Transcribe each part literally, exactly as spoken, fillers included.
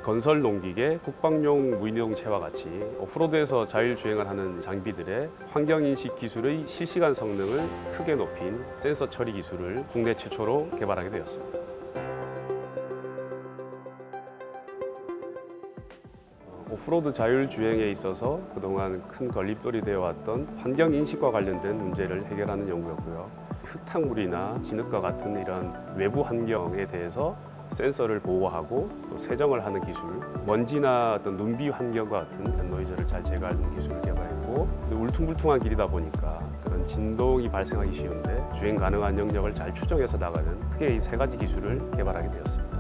건설 농기계, 국방용 무인동체와 같이 오프로드에서 자율주행을 하는 장비들의 환경인식 기술의 실시간 성능을 크게 높인 센서 처리 기술을 국내 최초로 개발하게 되었습니다. 오프로드 자율주행에 있어서 그동안 큰 걸림돌이 되어 왔던 환경인식과 관련된 문제를 해결하는 연구였고요. 흙탕물이나 진흙과 같은 이런 외부 환경에 대해서 센서를 보호하고 또 세정을 하는 기술, 먼지나 어떤 눈비 환경과 같은 노이즈를 잘 제거하는 기술을 개발했고, 울퉁불퉁한 길이다 보니까 그런 진동이 발생하기 쉬운데 주행 가능한 영역을 잘 추정해서 나가는 크게 이 세 가지 기술을 개발하게 되었습니다.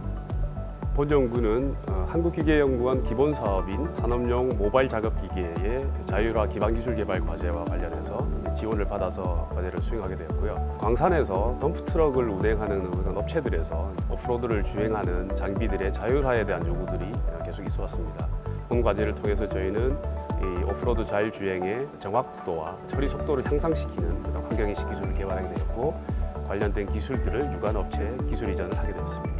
본 연구는 한국기계연구원 기본 사업인 산업용 모바일 작업기계의 자율화 기반기술 개발 과제와 관련해서 지원을 받아서 과제를 수행하게 되었고요. 광산에서 덤프트럭을 운행하는 그런 업체들에서 오프로드를 주행하는 장비들의 자율화에 대한 요구들이 계속 있어 왔습니다. 본 과제를 통해서 저희는 이 오프로드 자율주행의 정확도와 처리 속도를 향상시키는 그런 환경인식 기술을 개발하게 되었고, 관련된 기술들을 유관업체에 기술 이전을 하게 되었습니다.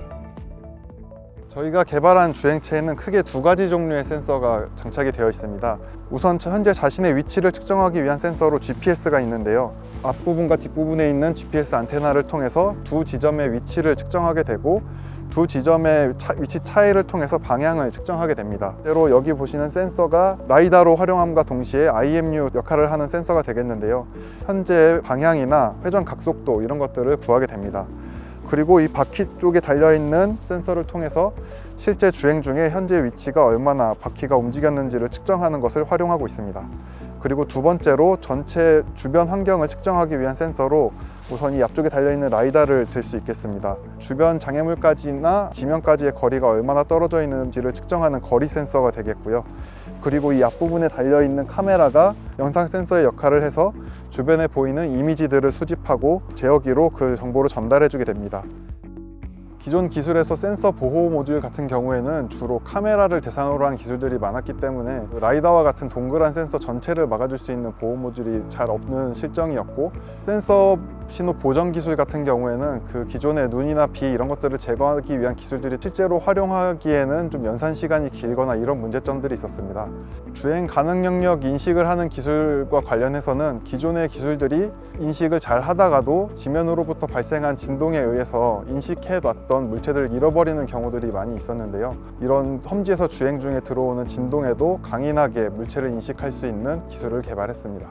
저희가 개발한 주행체에는 크게 두 가지 종류의 센서가 장착이 되어 있습니다. 우선 현재 자신의 위치를 측정하기 위한 센서로 지피에스가 있는데요. 앞부분과 뒷부분에 있는 지피에스 안테나를 통해서 두 지점의 위치를 측정하게 되고, 두 지점의 차, 위치 차이를 통해서 방향을 측정하게 됩니다. 실제로 여기 보시는 센서가 라이다로 활용함과 동시에 아이엠유 역할을 하는 센서가 되겠는데요. 현재 방향이나 회전 각속도 이런 것들을 구하게 됩니다. 그리고 이 바퀴 쪽에 달려있는 센서를 통해서 실제 주행 중에 현재 위치가 얼마나 바퀴가 움직였는지를 측정하는 것을 활용하고 있습니다. 그리고 두 번째로 전체 주변 환경을 측정하기 위한 센서로 우선 이 앞쪽에 달려있는 라이다를 들 수 있겠습니다. 주변 장애물까지나 지면까지의 거리가 얼마나 떨어져 있는지를 측정하는 거리 센서가 되겠고요. 그리고 이 앞부분에 달려있는 카메라가 영상 센서의 역할을 해서 주변에 보이는 이미지들을 수집하고 제어기로 그 정보를 전달해 주게 됩니다. 기존 기술에서 센서 보호 모듈 같은 경우에는 주로 카메라를 대상으로 한 기술들이 많았기 때문에 라이다와 같은 동그란 센서 전체를 막아줄 수 있는 보호 모듈이 잘 없는 실정이었고, 센서 신호 보정 기술 같은 경우에는 그 기존의 눈이나 비 이런 것들을 제거하기 위한 기술들이 실제로 활용하기에는 좀 연산 시간이 길거나 이런 문제점들이 있었습니다. 주행 가능 영역 인식을 하는 기술과 관련해서는 기존의 기술들이 인식을 잘 하다가도 지면으로부터 발생한 진동에 의해서 인식해 놨던 물체들을 잃어버리는 경우들이 많이 있었는데요. 이런 험지에서 주행 중에 들어오는 진동에도 강인하게 물체를 인식할 수 있는 기술을 개발했습니다.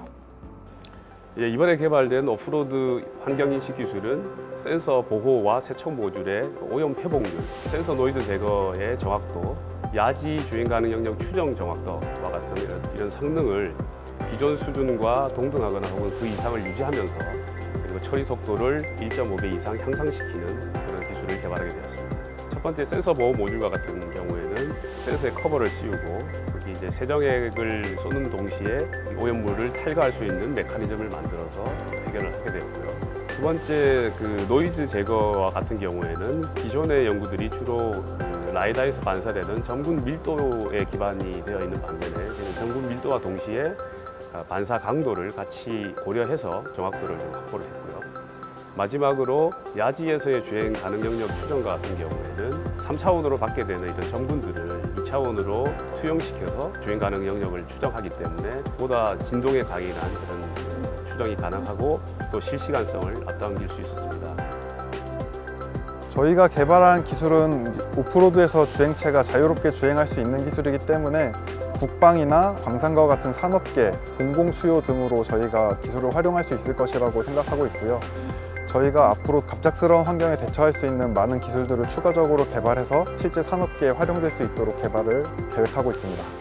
예, 이번에 개발된 오프로드 환경인식 기술은 센서 보호와 세척 모듈의 오염 회복률, 센서 노이즈 제거의 정확도, 야지 주행 가능 영역 추정 정확도와 같은 이런, 이런 성능을 기존 수준과 동등하거나 혹은 그 이상을 유지하면서, 그리고 처리 속도를 일 점 오 배 이상 향상시키는 그런 기술을 개발하게 되었습니다. 첫 번째 센서 보호 모듈과 같은 경우에는 센서에 커버를 씌우고 여기 이제 세정액을 쏘는 동시에 오염물을 탈거할 수 있는 메커니즘을 만들어서 해결을 하게 되었고요. 두 번째, 그 노이즈 제거와 같은 경우에는 기존의 연구들이 주로 그 라이다에서 반사되는 전군 밀도에 기반이 되어 있는 반면에 전군 밀도와 동시에 반사 강도를 같이 고려해서 정확도를 확보를 했고요. 마지막으로 야지에서의 주행 가능 영역 추정과 같은 경우에는 삼 차원으로 받게 되는 이런 전군들을 이 차원으로 수용시켜서 주행 가능 영역을 추정하기 때문에 보다 진동에 강인한 그런 추정이 가능하고 또 실시간성을 앞당길 수 있었습니다. 저희가 개발한 기술은 오프로드에서 주행체가 자유롭게 주행할 수 있는 기술이기 때문에 국방이나 광산과 같은 산업계, 공공수요 등으로 저희가 기술을 활용할 수 있을 것이라고 생각하고 있고요. 저희가 앞으로 갑작스러운 환경에 대처할 수 있는 많은 기술들을 추가적으로 개발해서 실제 산업계에 활용될 수 있도록 개발을 계획하고 있습니다.